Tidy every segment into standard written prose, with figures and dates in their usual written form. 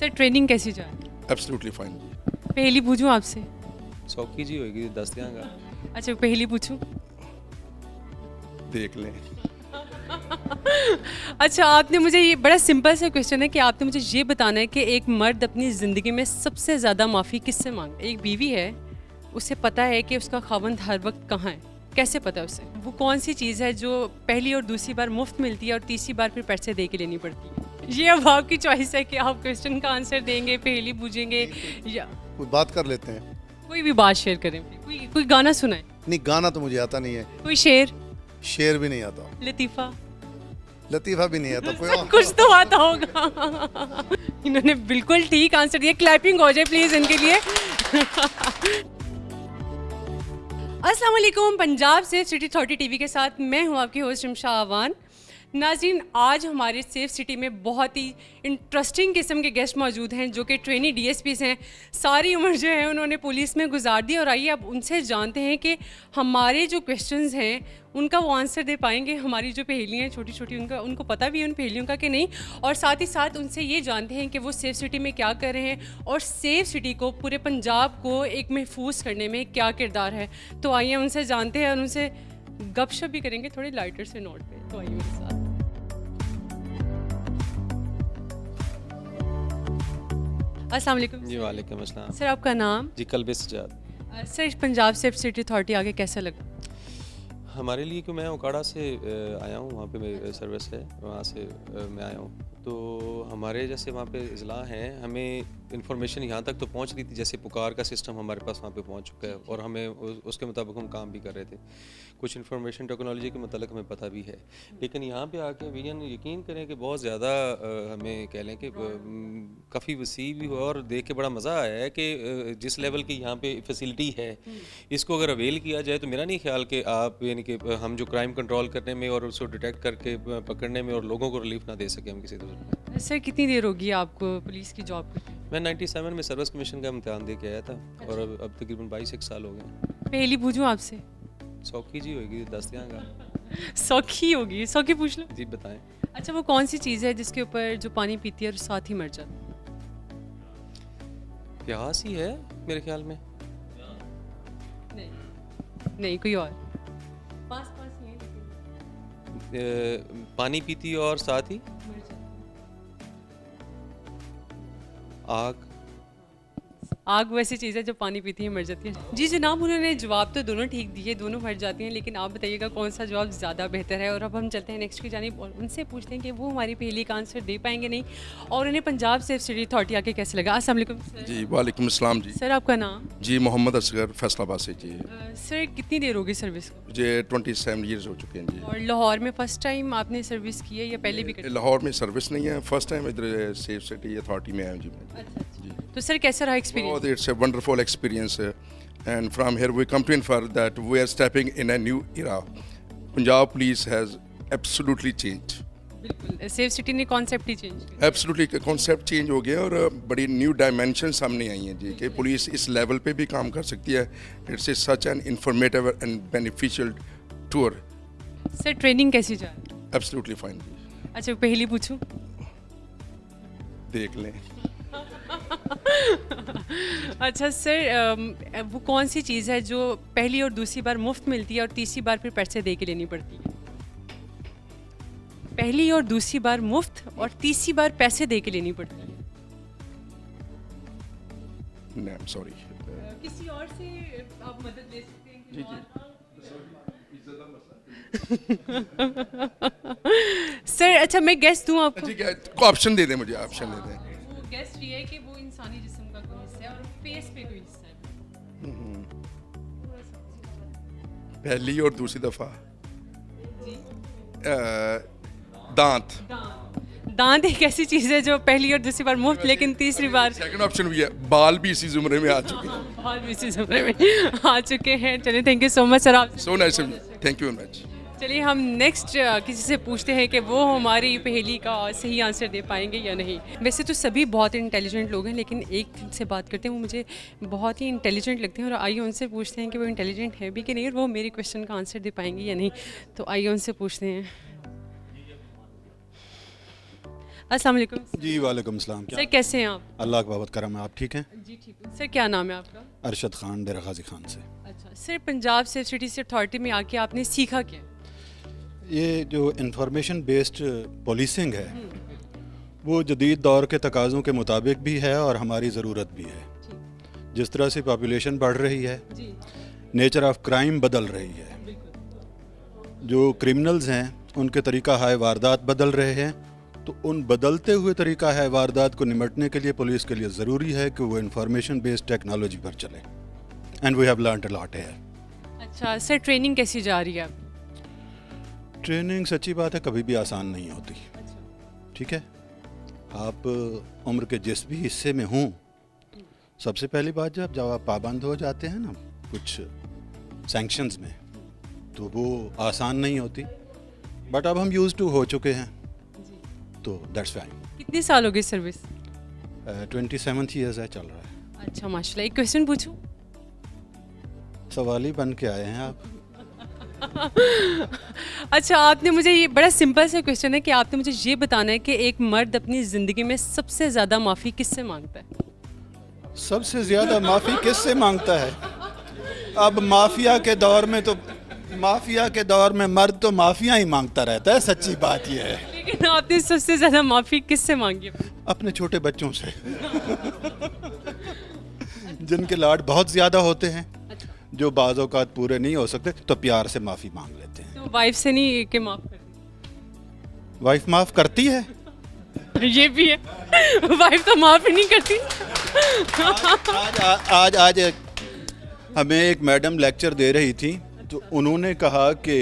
Sir training कैसी जा रही है? एब्सोल्युटली फाइन जी। पहेली पूछूं आपसे? सौखी जी होगी 10 का। अच्छा पहेली पूछूं? देख लें। अच्छा आपने मुझे ये बड़ा सिंपल सा क्वेश्चन है कि आपने मुझे ये बताना है कि एक मर्द अपनी ज़िंदगी में सबसे ज़्यादा माफ़ी किससे मांगे? एक बीवी है, उसे पता है कि उसका खावंद हर वक्त कहाँ है, कैसे पता है उसे? वो कौन सी चीज़ है जो पहली और दूसरी बार मुफ्त मिलती है और तीसरी बार फिर पैसे दे के लेनी पड़ती है? ये अब आपकी चॉइस है कि आप क्वेश्चन का आंसर देंगे, पहेली पूछेंगे या कोई बात कर लेते हैं। कोई भी बात शेयर करें। कोई गाना सुनाए? नहीं, गाना तो मुझे आता नहीं है। कोई शेर? शेर भी नहीं आता। लतीफ़ा? लतीफ़ा भी नहीं आता। कोई और कुछ तो आता होगा। इन्होंने बिल्कुल ठीक आंसर दिया। क्लैपिंग हो जाए प्लीज इनके लिए। अस्सलाम वालेकुम, Punjab safe city authority TV के साथ मैं हूं आपकी होस्ट शमशा आवान। नाज़रीन, आज हमारे सेफ सिटी में बहुत ही इंटरेस्टिंग किस्म के गेस्ट मौजूद हैं जो कि ट्रेनी डीएसपीज़ हैं। सारी उम्र जो है उन्होंने पुलिस में गुजार दी और आइए अब उनसे जानते हैं कि हमारे जो क्वेश्चंस हैं उनका वो आंसर दे पाएंगे। हमारी जो पहेलियाँ हैं छोटी छोटी उनको पता भी है उन पहेलियों का कि नहीं, और साथ ही साथ उनसे ये जानते हैं कि वो सेफ सिटी में क्या कर रहे हैं और सेफ सिटी को, पूरे पंजाब को एक महफूज करने में क्या किरदार है। तो आइए उनसे जानते हैं और उनसे गपशप भी करेंगे थोड़े लाइटर से नोट पे। तो आइए मेरे साथ। अस्सलाम वालेकुम। जी वालेकुम अस्सलाम। सर आपका नाम? जी Kalbe Sajjad. Sir Punjab safe city authority आगे कैसा लगा? हमारे लिए कि मैं ओकाड़ा से आया हूँ, वहाँ पे मेरी सर्विस है, वहाँ से मैं आया हूँ। तो हमारे जैसे वहाँ पे अजला हैं, हमें इन्फॉर्मेशन यहाँ तक तो पहुँच रही थी, जैसे पुकार का सिस्टम हमारे पास वहाँ पे पहुँच चुका है और हमें उसके मुताबिक हम काम भी कर रहे थे। कुछ इन्फॉर्मेशन टेक्नोलॉजी के मतलब हमें पता भी है, लेकिन यहाँ पे आके भैया यकीन करें कि बहुत ज़्यादा हमें कह लें कि काफ़ी वसी भी हुआ और देख के बड़ा मज़ा आया है कि जिस लेवल की यहाँ पे फैसिलिटी है इसको अगर अवेल किया जाए तो मेरा नहीं ख्याल कि आप यानी कि हम जो क्राइम कंट्रोल करने में और उसको डिटेक्ट करके पकड़ने में और लोगों को रिलीफ ना दे सके हम किसी तरह। सर कितनी देर होगी आपको पुलिस की जॉब करते? मैं 97 में सर्विस कमीशन का इम्तिहान दे के आया था और अब तकरीबन 22 साल हो गए। पहली पूछूं आपसे? सौखी जी होगी 10 का। सौखी होगी? सौखी पूछ लो। जी बताएं। अच्छा वो कौन सी चीज़ है जिसके ऊपर जो पानी पीती है और साथ ही मर जाती है? प्यास ही है मेरे ख्याल में। नहीं कोई और? पास ही है लेकिन पानी पीती और साथ ही मर जाती है। आग। आग वैसी चीज़ है जो पानी पीती है मर जाती है। जी जनाब, उन्होंने जवाब तो दोनों ठीक दिए, दोनों मर जाती हैं, लेकिन आप बताइएगा कौन सा जवाब ज़्यादा बेहतर है। और अब हम चलते हैं नेक्स्ट की जानिब और उनसे पूछते हैं कि वो हमारी पहेली का आंसर दे पाएंगे नहीं और उन्हें पंजाब सेफ सिटी अथॉरिटी आके कैसे लगा। अस्सलाम वालेकुम सर। जी वालेकुम अस्सलाम जी। सर आपका नाम? जी मोहम्मद असगर, फैसलाबाद से जी। सर कितनी देर होगी सर्विस को? मुझे 27 ईयर्स हो चुके हैं जी। और लाहौर में फर्स्ट टाइम आपने सर्विस की है या पहले भी? लाहौर में सर्विस नहीं है, फर्स्ट टाइम इधर सेफ सिटी अथॉरिटी में आया हूँ जी मैं। अच्छा। तो सर कैसा रहा experience? It's a wonderful experience, and from here we come to infer that we are stepping in a new era. Punjab police has absolutely changed. बिल्कुल सेफ सिटी ने कॉन्सेप्ट ही चेंज किया। Absolutely कॉन्सेप्ट चेंज हो गया और बड़ी new dimension सामने आई हैं जी कि पुलिस इस लेवल पे भी काम कर सकती है। It's such an informative and beneficial tour. Sir training कैसी जा रही है? एब्सोल्युटली फाइन जी। अच्छा पहली पूछूं? देख लें। अच्छा सर वो कौन सी चीज़ है जो पहली और दूसरी बार मुफ्त मिलती है और तीसरी बार फिर पैसे दे के लेनी पड़ती है? पहली और दूसरी बार मुफ्त और तीसरी बार पैसे दे के लेनी पड़ती है। नहीं, I'm sorry. किसी और से आप मदद ले सकते हैं? जी सर अच्छा मैं गेस दूं आपको? ठीक है, ऑप्शन दे दें मुझे, ऑप्शन दे दें। वो गेस ये है कि वो इंसानी जिस्म का कोई हिस्सा है और फेस पे कोई हिस्सा है। पहली और दूसरी दफा दांत। दांत एक ऐसी चीज़ है जो पहली और दूसरी बार मुफ्त लेकिन तीसरी बार। सेकंड ऑप्शन भी है, बाल भी इसी जुमरे में आ चुके हैं। बाल भी इसी जुमरे में आ चुके हैं। चलिए thank you so much sir. आप so nice, thank you very much. चलिए हम नेक्स्ट किसी से पूछते हैं कि वो हमारी पहेली का सही आंसर दे पाएंगे या नहीं। वैसे तो सभी बहुत इंटेलिजेंट लोग हैं, लेकिन एक से बात करते हैं वो मुझे बहुत ही इंटेलिजेंट लगते हैं और आइए उनसे पूछते हैं कि वो इंटेलिजेंट है भी कि नहीं और वो मेरे क्वेश्चन का आंसर दे पाएंगे या नहीं। तो आइए उनसे पूछते हैं। अस्सलाम वालेकुम। जी वालेकुम सलाम। सर कैसे हैं आप? अल्लाह का बहुत करम है। आप ठीक हैं? जी ठीक हूँ। सर क्या नाम है आपका? अरशद खान, डेरा गाजी खान से। अच्छा sir, Punjab safe city authority में आके आपने सीखा क्या? ये जो इंफॉर्मेशन बेस्ड पुलिसिंग है वो जदीद दौर के तकाज़ों के मुताबिक भी है और हमारी ज़रूरत भी है। जिस तरह से पॉपुलेशन बढ़ रही है, जी नेचर ऑफ क्राइम बदल रही है, बिल्कुल। जो क्रिमिनल्स हैं उनके तरीका हाय वारदात बदल रहे हैं, तो उन बदलते हुए तरीका है वारदात को निमटने के लिए पुलिस के लिए ज़रूरी है कि वो इंफॉर्मेशन बेस्ड टेक्नोलॉजी पर चले। And we have learned a lot here. अच्छा सर, ट्रेनिंग कैसी जा रही है? ट्रेनिंग सच्ची बात है कभी भी आसान नहीं होती। ठीक है, आप उम्र के जिस भी हिस्से में हों, सबसे पहली बात जब आप पाबंद हो जाते हैं ना कुछ सैंक्शंस में, तो वो आसान नहीं होती। बट अब हम यूज टू हो चुके हैं, तो दैट्स फाइन। कितने साल हो गए सर्विस? 27 ईयर्स है, चल रहा है। अच्छा माशाल्लाह। एक क्वेश्चन पूछूं? सवाल ही बन के आए हैं आप। अच्छा, आपने मुझे ये बड़ा सिंपल सा क्वेश्चन है कि आपने मुझे ये बताना है कि एक मर्द अपनी ज़िंदगी में सबसे ज़्यादा माफ़ी किससे मांगता है? सबसे ज़्यादा माफ़ी किससे मांगता है? अब माफिया के दौर में तो माफिया के दौर में मर्द तो माफिया ही मांगता रहता है, सच्ची बात यह है। लेकिन आपने सबसे ज़्यादा माफ़ी किससे मांगी? अपने छोटे बच्चों से जिनके लाड बहुत ज़्यादा होते हैं, जो बाज़ औक़ात पूरे नहीं हो सकते, तो प्यार से माफ़ी मांग लेते हैं। तो वाइफ से नहीं कि माफ़ करती? वाइफ माफ़ करती है। ये भी है, वाइफ तो माफ़ ही नहीं करती। आज हमें एक मैडम लेक्चर दे रही थी, तो उन्होंने कहा कि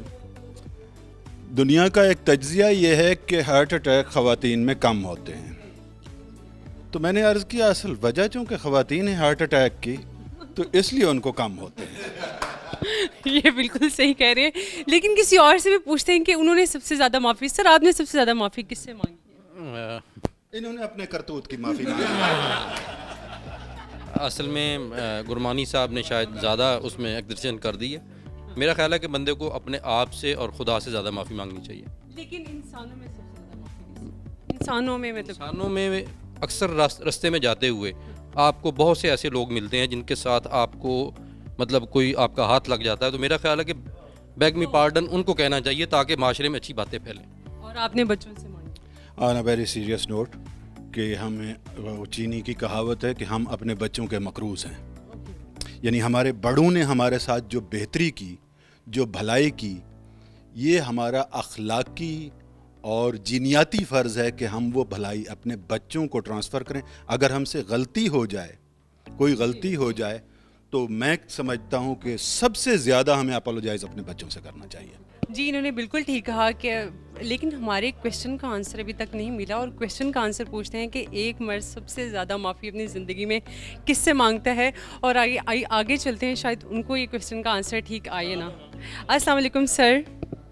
दुनिया का एक तज्ज़िया ये है कि हार्ट अटैक ख़वातीन में कम होते हैं। तो मैंने अर्ज़ किया असल वजह चूँकि ख़वातीन है हार्ट अटैक की, तो इसलिए उनको कम होते हैं। ये बिल्कुल सही कह रहे हैं, लेकिन किसी और से भी पूछते हैं कि उन्होंने सबसे ज़्यादा माफ़ी, सर आपने सबसे ज़्यादा माफ़ी किससे मांगी? इन्होंने अपने करतूत की माफ़ी मांगी। असल में गुरमानी साहब ने शायद ज़्यादा उसमें एग्जर्शन कर दी है। मेरा ख्याल है कि बंदे को अपने आप से और खुदा से ज़्यादा माफ़ी मांगनी चाहिए। लेकिन इंसानों में सबसे ज़्यादा माफ़ी इंसानों में मतलब इंसानों में अक्सर रास्ते में जाते हुए आपको बहुत से ऐसे लोग मिलते हैं जिनके साथ आपको मतलब कोई आपका हाथ लग जाता है, तो मेरा ख्याल है कि बैग मी पार्डन उनको कहना चाहिए ताकि माशरे में अच्छी बातें फैलें। और आपने बच्चों से मांगी? On a very serious note कि हमें वो चीनी की कहावत है कि हम अपने बच्चों के मकरूज़ हैं। यानी हमारे बड़ों ने हमारे साथ जो बेहतरी की, जो भलाई की, ये हमारा अखलाकी और जीनियाती फ़र्ज़ है कि हम वो भलाई अपने बच्चों को ट्रांसफ़र करें। अगर हमसे गलती हो जाए, कोई गलती हो जाए, तो मैं समझता हूँ कि सबसे ज़्यादा हमें अपोलोजाइज़ अपने बच्चों से करना चाहिए। जी, इन्होंने बिल्कुल ठीक कहा कि लेकिन हमारे क्वेश्चन का आंसर अभी तक नहीं मिला, और क्वेश्चन का आंसर पूछते हैं कि एक मर्द सबसे ज़्यादा माफ़ी अपनी ज़िंदगी में किससे मांगता है, और आगे चलते हैं, शायद उनको ये क्वेश्चन का आंसर ठीक आए ना। अस्सलाम वालेकुम सर।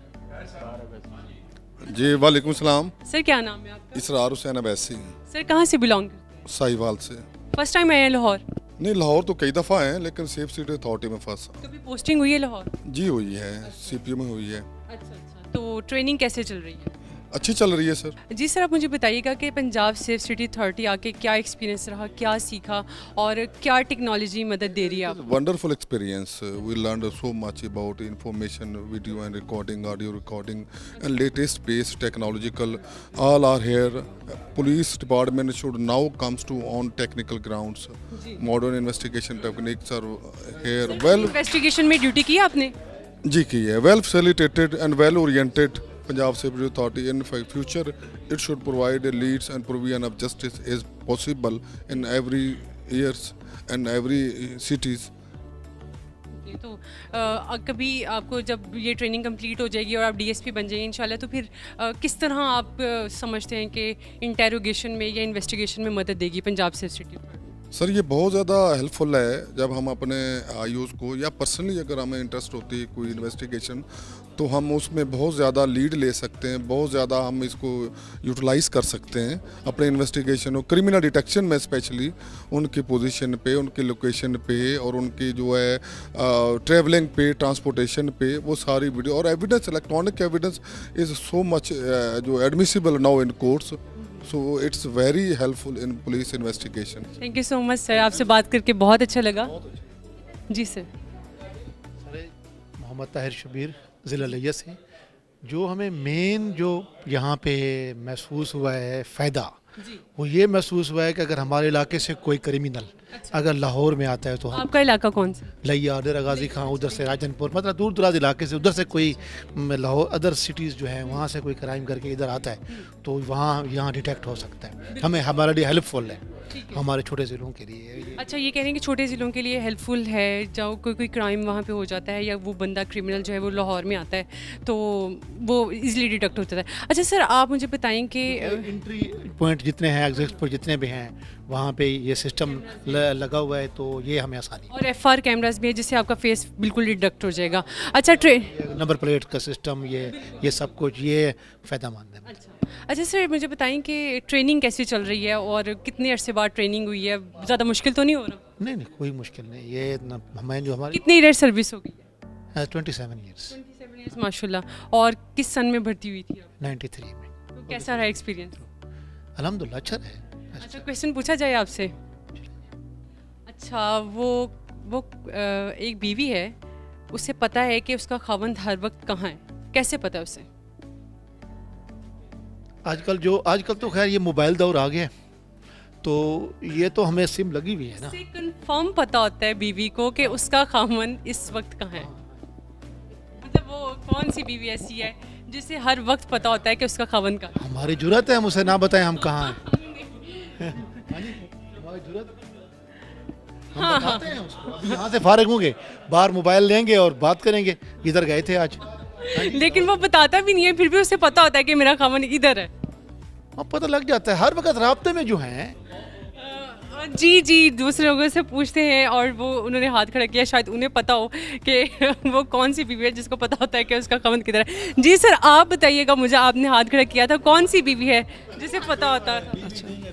जी वालेकुम सलाम। सर क्या नाम है आपका? इसरार हुसैन अवैसी, सर कहाँ से बिलोंग करते हैं? साहिवाल से। फर्स्ट टाइम आए हैं लाहौर? नहीं, लाहौर तो कई दफ़ा हैं, लेकिन सेफ सिटी अथॉरिटी में फर्स्ट। कभी पोस्टिंग हुई है लाहौर? जी हुई है, सीपीयू में हुई है। अच्छा, तो ट्रेनिंग कैसे चल रही है? अच्छी चल रही है सर। जी सर, आप मुझे बताइएगा कि पंजाब सेफ सिटी अथॉरिटी आके क्या एक्सपीरियंस रहा, क्या सीखा और क्या टेक्नोलॉजी मदद दे रही है आपको? Wonderful experience. We learn so much about information, video and recording, audio recording and latest based technological all are here. Police department should now comes to on technical grounds. Modern investigation techniques are here. Well, investigation में duty की आपने? जी की है। Well facilitated and well oriented. Punjab Safety Authority in future it should provide leads and provision of justice is possible in every years and every cities. तो कभी आपको जब ये ट्रेनिंग कंप्लीट हो जाएगी और आप डीएसपी बन जाएंगे इंशाल्लाह, तो फिर किस तरह आप समझते हैं कि इंटेरोगेशन में या इन्वेस्टिगेशन में मदद देगी पंजाब सेफ सिटी? सर ये बहुत ज़्यादा हेल्पफुल है। जब हम अपने आईओज़ को या पर्सनली अगर हमें इंटरेस्ट होती है कोई इन्वेस्टिगेशन, तो हम उसमें बहुत ज़्यादा लीड ले सकते हैं, बहुत ज़्यादा हम इसको यूटिलाइज़ कर सकते हैं अपने इन्वेस्टिगेशन और क्रिमिनल डिटेक्शन में, स्पेशली उनकी पोजीशन पे, उनकी लोकेशन पे और उनकी जो है ट्रैवलिंग पे, ट्रांसपोर्टेशन पे, वो सारी वीडियो और evidence, electronic evidence is so much जो admissible now in courts. So it's very helpful in police investigation. Thank you so much sir, आपसे बात करके बहुत अच्छा लगा। जी सर। मोहम्मद ताहिर शबीर ज़िला लिया से। जो हमें मेन जो यहाँ पे महसूस हुआ है फ़ायदा, वो ये महसूस हुआ है कि अगर हमारे इलाके से कोई क्रिमिनल अगर लाहौर में आता है तो हम आपका इलाका कौन सा? लिया, डेरा गाजी खां, उधर से राजनपुर, मतलब दूर दराज इलाके से, उधर से कोई लाहौर अदर सिटीज़ जो हैं वहाँ से कोई क्राइम करके इधर आता है तो वहाँ यहाँ डिटेक्ट हो सकता है। हमें हमारे लिए हेल्पफुल है, हमारे छोटे ज़िलों के लिए। अच्छा, ये कह रहे हैं कि छोटे ज़िलों के लिए हेल्पफुल है, जब कोई क्राइम वहाँ पे हो जाता है या वो बंदा क्रिमिनल जो है वो लाहौर में आता है तो वो इजीली डिटेक्ट हो जाता है। अच्छा सर, आप मुझे बताएं कि एंट्री पॉइंट जितने हैं, एग्जिट पॉइंट जितने भी हैं, वहाँ पे ये सिस्टम लगा हुआ है तो ये हमें आसानी है। और एफआर कैमरास भी है जिससे आपका फेस बिल्कुल डिटेक्ट हो जाएगा। अच्छा, नंबर प्लेट का सिस्टम, ये सब कुछ ये फ़ायदेमंद है। अच्छा सर, मुझे बताएं कि ट्रेनिंग कैसी चल रही है और कितने अरसे बाद ट्रेनिंग हुई है? ज़्यादा मुश्किल तो नहीं हो रहा? नहीं, कोई मुश्किल नहीं। ये हमें जो हमारी कितनी ईयर सर्विस होगी? 27 ईयर्स। 27 ईयर्स, माशाल्लाह। और किस सन में भर्ती हुई थी आप? 93 में। तो कैसा रहा एक्सपीरियंस? अल्हम्दुलिल्लाह अच्छा है। अच्छा, क्वेश्चन पूछा जाए आपसे। अच्छा, वो एक बीवी है, उसे पता है कि उसका खावंद हर वक्त कहाँ है, कैसे पता है उसे? आजकल तो खैर ये मोबाइल दौर आ गया, तो ये तो हमें सिम लगी हुई है ना। उसे कंफर्म पता होता है बीवी को कि उसका खावंद इस वक्त कहाँ है। मतलब वो कौन सी बीवी ऐसी है जिसे हर वक्त पता होता है कि उसका खावंद कहाँ है? हमारी जुर्रत है, हम उसे ना बताएं हम कहाँ हैं। हमारी जुर्रत, हम बताते हैं उसको। अभी यहाँ से फारिग होंगे, बाहर मोबाइल लेंगे और बात करेंगे, इधर गए थे आज। लेकिन वो बताता भी नहीं है, फिर भी उसे पता होता है कि मेरा खावंद इधर है। अब पता लग जाता है, हर वक्त राब्ते में जो हैं। जी, दूसरे लोगों से पूछते हैं और वो उन्होंने हाथ खड़ा किया, शायद उन्हें पता हो कि वो कौन सी बीवी है जिसको पता होता है कि उसका खावंद किधर है। जी सर, आप बताइएगा मुझे, आपने हाथ खड़ा किया था, कौन सी बीवी है जिसे पता होता है?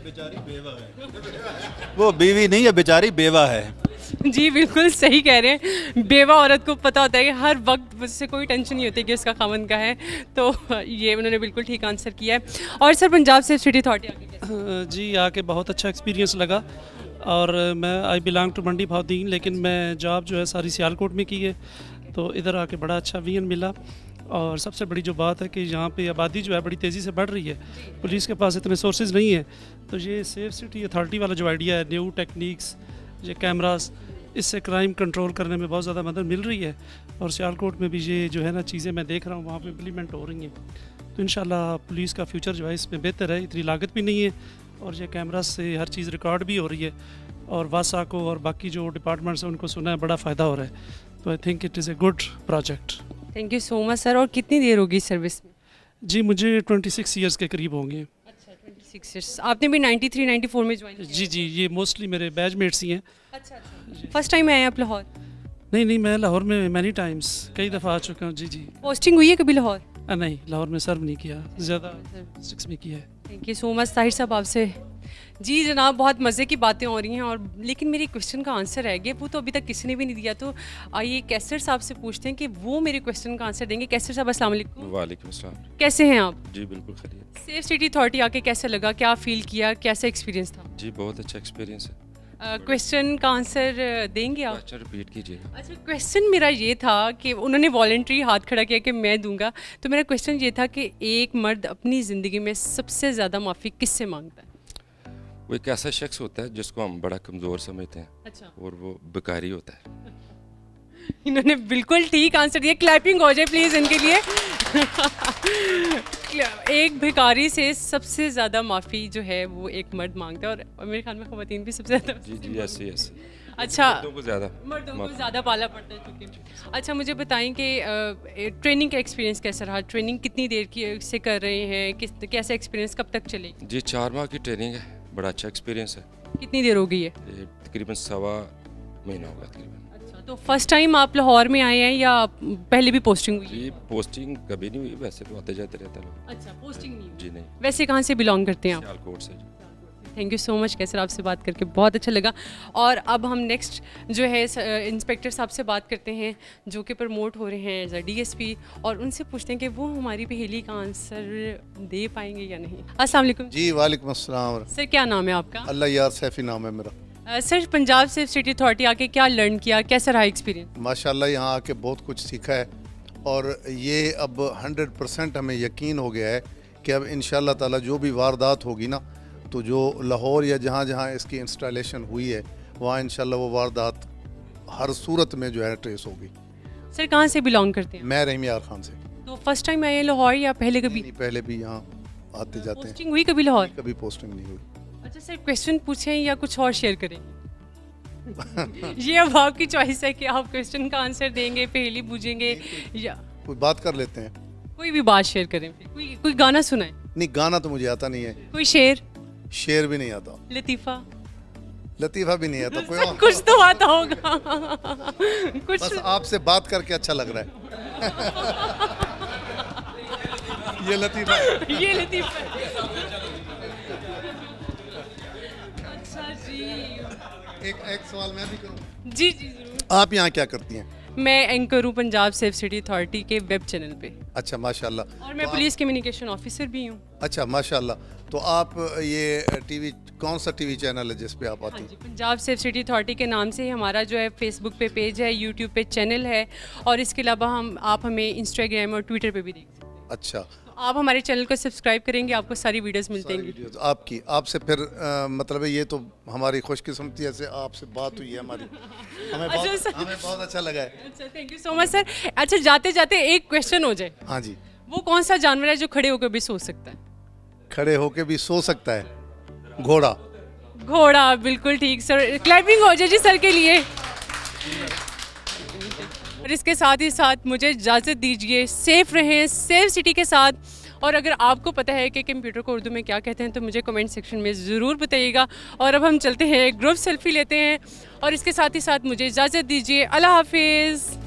वो बीवी नहीं है, बेचारी बेवा है। जी बिल्कुल सही कह रहे हैं, बेवा औरत को पता होता है कि हर वक्त उससे कोई टेंशन नहीं होती कि उसका खावंद का है। तो ये उन्होंने बिल्कुल ठीक आंसर किया है। और sir, Punjab safe city authority आके जी आके बहुत अच्छा एक्सपीरियंस लगा। और मैं आई बिलोंग टू मंडी भावदीन, लेकिन मैं जॉब जो है सारी सियालकोट में की है, तो इधर आके बड़ा अच्छा विजन मिला। और सबसे बड़ी जो बात है कि यहाँ पे आबादी जो है बड़ी तेज़ी से बढ़ रही है, पुलिस के पास इतने सोर्सेज नहीं है, तो ये सेफ सिटी अथॉरिटी वाला जो आइडिया है, न्यू टेक्निक्स, ये कैमरास, इससे क्राइम कंट्रोल करने में बहुत ज़्यादा मदद मिल रही है। और सियालकोट में भी ये जो है ना चीज़ें मैं देख रहा हूँ वहाँ पे इम्प्लीमेंट हो रही हैं, तो इंशाल्लाह पुलिस का फ्यूचर जो है इसमें बेहतर है। इतनी लागत भी नहीं है और ये कैमरा से हर चीज़ रिकॉर्ड भी हो रही है, और वासा को और बाकी जो डिपार्टमेंट्स हैं उनको सुना है बड़ा फ़ायदा हो रहा है। तो I think it is a good project. Thank you so much sir. और कितनी देर होगी सर्विस में? जी मुझे 26 ईयर्स के करीब होंगे। अच्छा, 26 ईयर्स। आपने भी 93-94 में ज्वाइन किया? जी, ये मोस्टली मेरे बैचमेट्स ही हैं। अच्छा, फर्स्ट टाइम आए आप लाहौर? नहीं, मैं लाहौर में मैनी टाइम्स कई दफ़ा आ चुका हूँ। जी। पोस्टिंग हुई है कभी लाहौर? नहीं, लाहौर में सर्व नहीं किया, ज़्यादा 6 में किया है। Thank you so much Tahir साहब आपसे। जी जनाब, बहुत मज़े की बातें हो रही हैं, और लेकिन मेरे क्वेश्चन का आंसर रह गया, वो तो अभी तक किसी ने भी नहीं दिया। तो आइए कैसर साहब से पूछते हैं कि वो मेरे क्वेश्चन का आंसर देंगे। कैसर साहब अस्सलाम वालेकुम। वालेकुम अस्सलाम। कैसे हैं आप? जी बिल्कुल खैरियत। सेफ सिटी अथॉरिटी आके कैसा लगा, क्या फील किया, कैसा एक्सपीरियंस था? जी बहुत अच्छा एक्सपीरियंस है। क्वेश्चन का आंसर देंगे आप? अच्छा रिपीट कीजिए। अच्छा, क्वेश्चन मेरा ये था कि उन्होंने वॉलंटरी हाथ खड़ा किया कि मैं दूंगा, तो मेरा क्वेश्चन ये था कि एक मर्द अपनी ज़िंदगी में सबसे ज़्यादा माफ़ी किससे मांगता है? वो एक ऐसा शख्स होता है जिसको हम बड़ा कमज़ोर समझते हैं। अच्छा। और वो बेकारी होता है। इन्होंने बिल्कुल ठीक आंसर दिया, क्लैपिंग हो जाए प्लीज़ इनके लिए। एक भिखारी से सबसे ज़्यादा माफ़ी जो है वो एक मर्द मांगता है, और मेरे ख्याल में ख़वातीन भी सबसे ज़्यादा। जी ऐसे। अच्छा, मर्दों को ज़्यादा पाला पड़ता है क्योंकि। अच्छा, मुझे बताएं कि ट्रेनिंग का एक्सपीरियंस कैसा रहा? ट्रेनिंग कितनी देर की से कर रहे हैं, कैसा एक्सपीरियंस, कब तक चलेगी? जी 4 माह की ट्रेनिंग है, बड़ा अच्छा एक्सपीरियंस है। कितनी देर हो गई है? तकरीबन 1.25 महीना होगा तकरीबन। अच्छा, तो फर्स्ट टाइम आप लाहौर में आए हैं या पहले भी पोस्टिंग हुई? जी पोस्टिंग कभी नहीं हुई, वैसे तो आते जाते रहते लोग। अच्छा, पोस्टिंग नहीं? जी नहीं। वैसे कहाँ से बिलोंग करते हैं आप? सियालकोट से। Thank you so much Qaiser, आपसे बात करके बहुत अच्छा लगा। और अब हम नेक्स्ट जो है इंस्पेक्टर साहब से बात करते हैं जो कि प्रमोट हो रहे हैं एज अ DSP, और उनसे पूछते हैं कि वो हमारी पहेली का आंसर दे पाएंगे या नहीं। अस्सलाम वालेकुम जी। वालेकुम अस्सलाम। सर, क्या नाम है आपका? अल्लाह यार सैफी नाम है मेरा। Sir, Punjab safe city authority आके क्या लर्न किया, कैसा रहा एक्सपीरियंस? माशाल्लाह यहाँ आके बहुत कुछ सीखा है, और ये अब 100% हमें यकीन हो गया है कि अब इंशाल्लाह ताला जो भी वारदात होगी ना, तो जो लाहौर या जहाँ जहाँ इसकी इंस्टॉलेशन हुई है वहाँ इंशाल्लाह वो वारदात हर सूरत में जो है ट्रेस होगी। सर, कहाँ से बिलोंग करते हैं? मैं रहीम यार खान से। तो फर्स्ट टाइम आए हैं लाहौर या पहले कभी? नहीं, पहले भी यहाँ आते जाते हैं। पोस्टिंग हुई कभी लाहौर? कभी पोस्टिंग नहीं हुई। अच्छा सर, क्वेश्चन पूछें या कुछ और शेयर करेंगे? ये अब आपकी चॉइस है कि आप क्वेश्चन का आंसर देंगे, पहेली पूछेंगे, या कोई बात कर लेते हैं। कोई भी बात शेयर करें। कोई गाना सुनाए? नहीं, गाना तो मुझे आता नहीं है। कोई शेर? शेर भी नहीं आता। लतीफ़ा? लतीफ़ा भी नहीं आता। कोई कुछ तो आता होगा। कुछ बस आपसे बात करके अच्छा लग रहा है। ये लतीफ़ा। ये लतीफ़ा। अच्छा जी। एक सवाल मैं भी करूं? जी जी जरूर। आप यहाँ क्या करती हैं? मैं एंकर हूँ पंजाब सेफ सिटी अथॉरिटी के वेब चैनल पे। अच्छा, माशाल्लाह। और मैं पुलिस कम्युनिकेशन ऑफिसर भी हूँ। अच्छा, माशाल्लाह। तो आप ये टीवी, कौन सा टीवी चैनल है जिस पे आप आती हैं? पंजाब सेफ सिटी अथॉरिटी के नाम से हमारा जो है फेसबुक पे पेज है, यूट्यूब पे चैनल है, और इसके अलावा आप हमें इंस्टाग्राम और ट्विटर पे भी देख सकते हैं। अच्छा, आप हमारे चैनल को सब्सक्राइब करेंगे, आपको सारी वीडियोस मिलती हैं। आपकी आपसे फिर मतलब ये तो हमारी खुशकिस्मती से आपसे बात हुई है हमारी। हमें बहुत अच्छा लगा है। अच्छा, thank you so much sir. अच्छा, जाते जाते एक क्वेश्चन हो जाए। हाँ जी। वो कौन सा जानवर है जो खड़े होकर भी सो सकता है? खड़े होकर भी सो सकता है? घोड़ा। घोड़ा, बिल्कुल ठीक सर। क्लैपिंग हो जाए जी सर के लिए। और इसके साथ ही साथ मुझे इजाज़त दीजिए। सेफ रहें सेफ सिटी के साथ, और अगर आपको पता है कि कंप्यूटर को उर्दू में क्या कहते हैं तो मुझे कमेंट सेक्शन में ज़रूर बताइएगा। और अब हम चलते हैं, ग्रुप सेल्फी लेते हैं, और इसके साथ ही साथ मुझे इजाज़त दीजिए। अल्लाह हाफिज़।